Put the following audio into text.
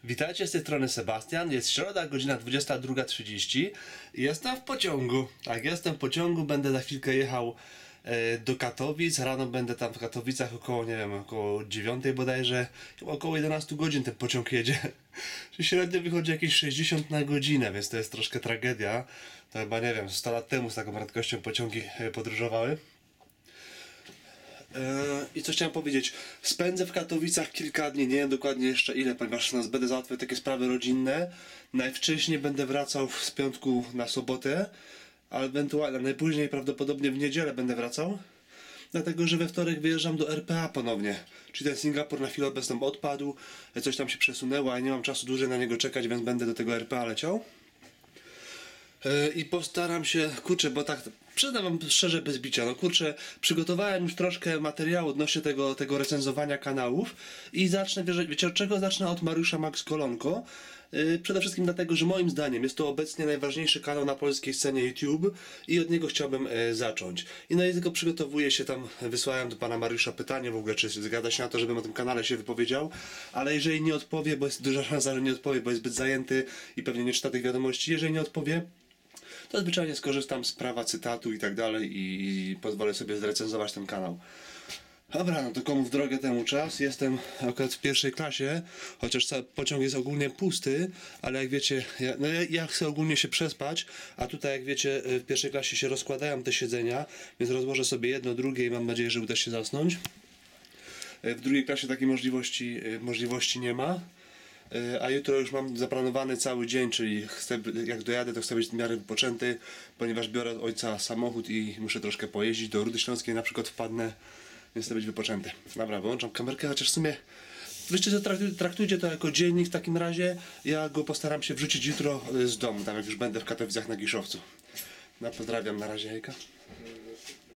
Witajcie, z tej strony Sebastian. Jest środa, godzina 22:30. Jestem w pociągu. Tak, jestem w pociągu, będę za chwilkę jechał do Katowic. Rano będę tam w Katowicach około, nie wiem, około 9 bodajże. Chyba około 11 godzin ten pociąg jedzie. Średnio wychodzi jakieś 60 na godzinę, więc to jest troszkę tragedia. To chyba, nie wiem, 100 lat temu z taką prędkością pociągi podróżowały. I co chciałem powiedzieć, spędzę w Katowicach kilka dni, nie wiem dokładnie jeszcze ile, ponieważ będę załatwiał takie sprawy rodzinne. Najwcześniej będę wracał z piątku na sobotę, a ewentualnie najpóźniej prawdopodobnie w niedzielę będę wracał. Dlatego, że we wtorek wyjeżdżam do RPA ponownie. Czyli ten Singapur na chwilę obecną odpadł, coś tam się przesunęło, a nie mam czasu dłużej na niego czekać, więc będę do tego RPA leciał. I postaram się, kurczę, bo tak, przyznam wam szczerze bez bicia, no kurczę, przygotowałem już troszkę materiału odnośnie tego recenzowania kanałów i zacznę, wiecie od czego? Zacznę od Mariusza Max Kolonko. Przede wszystkim dlatego, że moim zdaniem jest to obecnie najważniejszy kanał na polskiej scenie YouTube i od niego chciałbym zacząć. I no i tylko przygotowuję się tam, wysłałem do pana Mariusza pytanie w ogóle, czy zgadza się na to, żebym o tym kanale się wypowiedział, ale jeżeli nie odpowie, bo jest duża szansa, że nie odpowie, bo jest zbyt zajęty i pewnie nie czyta tych wiadomości, jeżeli nie odpowie, to zwyczajnie skorzystam z prawa cytatu i tak dalej i pozwolę sobie zrecenzować ten kanał. Dobra, no to komu w drogę temu czas. Jestem akurat w pierwszej klasie, chociaż pociąg jest ogólnie pusty, ale jak wiecie, ja chcę ogólnie się przespać, a tutaj jak wiecie w pierwszej klasie się rozkładają te siedzenia, więc rozłożę sobie jedno, drugie i mam nadzieję, że uda się zasnąć. W drugiej klasie takiej możliwości nie ma. A jutro już mam zaplanowany cały dzień, czyli jak dojadę, to chcę być w miarę wypoczęty, ponieważ biorę od ojca samochód i muszę troszkę pojeździć. Do Rudy Śląskiej na przykład wpadnę, więc chcę być wypoczęty. Dobra, wyłączam kamerkę, chociaż w sumie wyście traktujcie to jako dziennik w takim razie. Ja go postaram się wrzucić jutro z domu, tam jak już będę w Katowicach na Giszowcu. No, pozdrawiam, na razie, hejka.